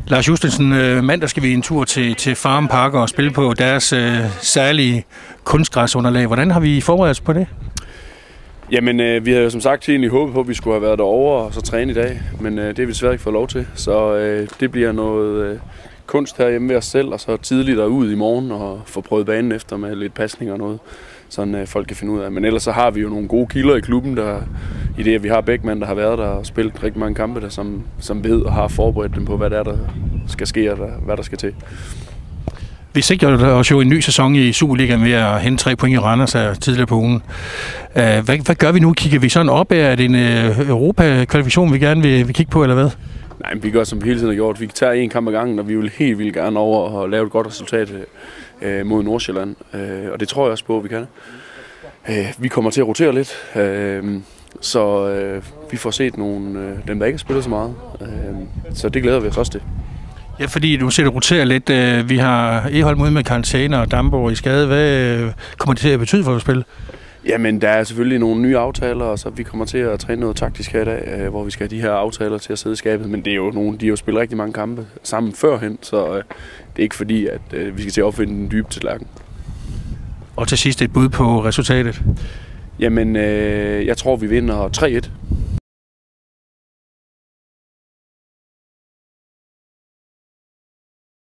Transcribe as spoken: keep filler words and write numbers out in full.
Lars Justensen, mandag skal vi en tur til, til Farum Park og spille på deres øh, særlige kunstgræsunderlag. Hvordan har vi forberedt os på det? Jamen, øh, vi havde jo som sagt egentlig håbet på, at vi skulle have været derovre og så træne i dag, men øh, det har vi desværre ikke fået lov til. Så øh, det bliver noget øh, kunst herhjemme ved os selv, og så tidligt derud i morgen og få prøvet banen efter med lidt pasning og noget, sådan øh, folk kan finde ud af. Men ellers så har vi jo nogle gode kilder i klubben, der i det, at vi har Bækman, der har været der og spillet rigtig mange kampe, der som, som ved og har forberedt dem på, hvad der, er, der skal ske og der, hvad der skal til. Vi sigter os jo en ny sæson i Superligaen ved at hente tre point i Randers her tidligere på ugen. Hvad, hvad gør vi nu? Kigger vi sådan op? Er det en Europa-kvalifikation, vi gerne vil, vil kigge på, eller hvad? Nej, men vi gør, som vi hele tiden har gjort. Vi tager en kamp ad gangen, og vi vil helt vildt gerne over og lave et godt resultat øh, mod Nordsjælland. Øh, og det tror jeg også på, at vi kan. Øh, vi kommer til at rotere lidt, øh, så øh, vi får set nogle, øh, dem, der ikke har spillet så meget. Øh, så det glæder vi os også til. Ja, fordi du ser det roterer lidt. Vi har Egholm ude med karantæne og Damborg i skade. Hvad kommer det til at betyde for at spille? Jamen, der er selvfølgelig nogle nye aftaler, og så vi kommer til at træne noget taktisk her i dag, hvor vi skal have de her aftaler til at sidde i skabet. Men det er jo nogle, de har jo spillet rigtig mange kampe sammen førhen, så det er ikke fordi, at vi skal til at opfinde den dybe tallerken. Og til sidst et bud på resultatet? Jamen, jeg tror, vi vinder tre et.